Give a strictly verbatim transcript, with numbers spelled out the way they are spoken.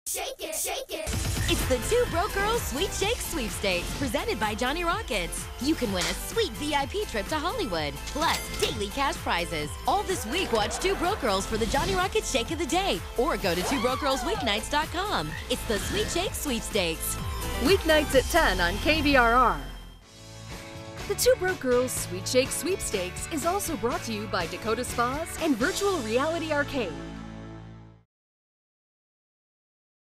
Shake it, shake it. It's the Two Broke Girls Sweepstakes Sweepstakes, presented by Johnny Rockets. You can win a sweet V I P trip to Hollywood, plus daily cash prizes. All this week, watch Two Broke Girls for the Johnny Rockets Shake of the Day, or go to two broke girls weeknights dot com. It's the Sweepstakes Sweepstakes. Weeknights at ten on K V R R. The Two Broke Girls Sweepstakes Sweepstakes is also brought to you by Dakota Spas and Virtual Reality Arcade.